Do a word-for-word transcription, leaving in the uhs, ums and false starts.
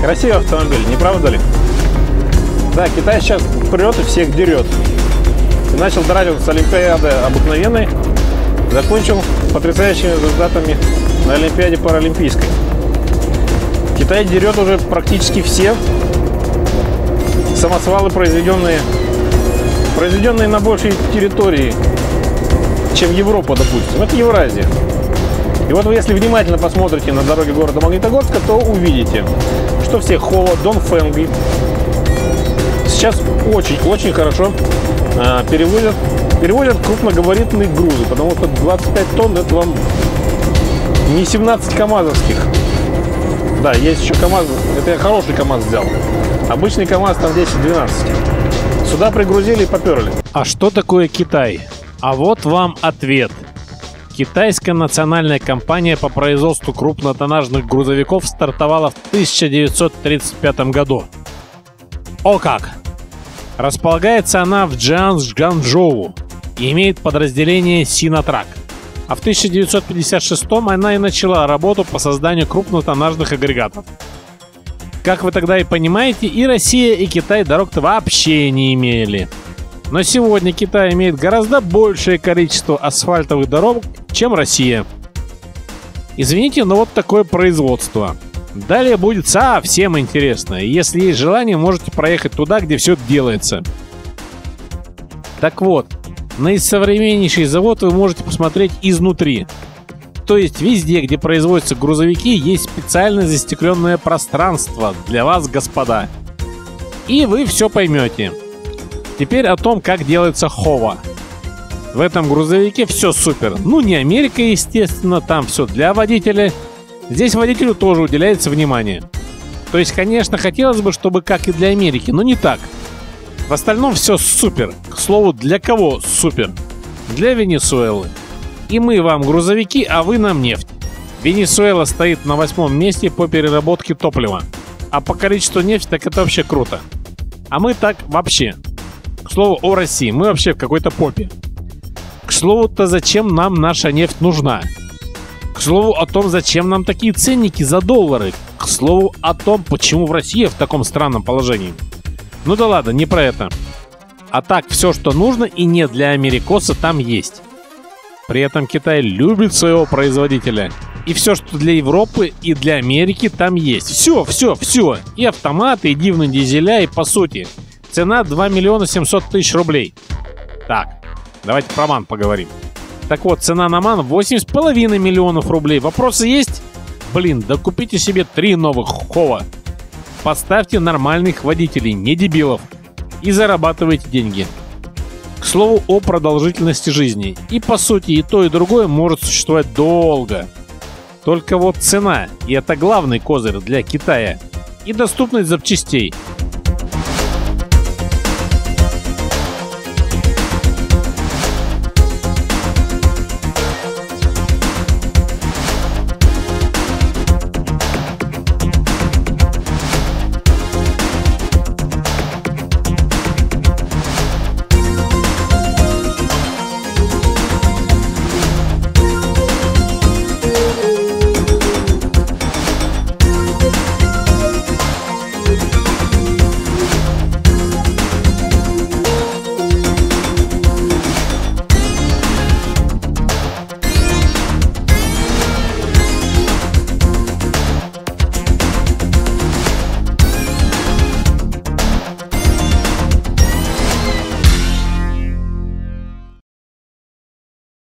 Красивый автомобиль, не правда ли? Да, Китай сейчас прет и всех дерет. И начал драть с Олимпиады обыкновенной, закончил потрясающими результатами на Олимпиаде паралимпийской. Китай дерет уже практически все самосвалы, произведенные, произведенные на большей территории, чем Европа, допустим. Это Евразия. И вот вы, если внимательно посмотрите на дороги города Магнитогорска, то увидите, что все Хова, Донфэнги сейчас очень-очень хорошо а, перевозят, перевозят крупногабаритные грузы, потому что двадцать пять тонн это вам не семнадцать камазовских. Да, есть еще КамАЗ, это я хороший КамАЗ взял. Обычный КамАЗ там десять-двенадцать. Сюда пригрузили и поперли. А что такое Китай? А вот вам ответ. Китайская национальная компания по производству крупнотоннажных грузовиков стартовала в тысяча девятьсот тридцать пятом году. О как! Располагается она в Чжанчжоу и имеет подразделение Синотрак. А в тысяча девятьсот пятьдесят шестом она и начала работу по созданию крупнотоннажных агрегатов. Как вы тогда и понимаете, и Россия, и Китай дорог-то вообще не имели. Но сегодня Китай имеет гораздо большее количество асфальтовых дорог, чем Россия. Извините, но вот такое производство. Далее будет совсем интересно. И если есть желание, можете проехать туда, где все делается. Так вот, наисовременнейший завод вы можете посмотреть изнутри. То есть везде, где производятся грузовики, есть специально застекленное пространство для вас, господа. И вы все поймете. Теперь о том, как делается Хова. В этом грузовике все супер. Ну, не Америка, естественно, там все для водителя. Здесь водителю тоже уделяется внимание. То есть, конечно, хотелось бы, чтобы как и для Америки, но не так. В остальном все супер. К слову, для кого супер? Для Венесуэлы. И мы вам грузовики, а вы нам нефть. Венесуэла стоит на восьмом месте по переработке топлива. А по количеству нефти так это вообще круто. А мы так вообще. К слову о России, мы вообще в какой-то попе. К слову-то, зачем нам наша нефть нужна? К слову о том, зачем нам такие ценники за доллары? К слову о том, почему в России в таком странном положении. Ну да ладно, не про это. А так, все, что нужно и не для америкоса, там есть. При этом Китай любит своего производителя. И все, что для Европы и для Америки, там есть. Все, все, все. И автоматы, и дивные дизеля, и по сути. Цена два миллиона семьсот тысяч рублей. Так, давайте про МАН поговорим. Так вот, цена на МАН восемь с половиной миллионов рублей. Вопросы есть? Блин, да купите себе три новых Хова. Поставьте нормальных водителей, не дебилов. И зарабатывайте деньги. К слову о продолжительности жизни. И по сути и то, и другое может существовать долго. Только вот цена, и это главный козырь для Китая. И доступность запчастей.